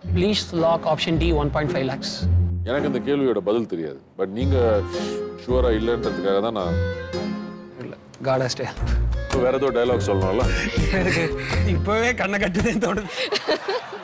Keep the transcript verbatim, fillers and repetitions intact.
Please lock option D, one point five lakhs. எனக்கு இந்த கேள்வியோட பதில் தெரியாது. பட் நீங்க ஷூரா இல்லன்றதுக்காக தான் நான் இல்ல. God has to help. வேற ஏதோ டயலாக் சொல்லணும்ல. இப்பவே கண்ணை கட்டுதேன்னு தோணுது.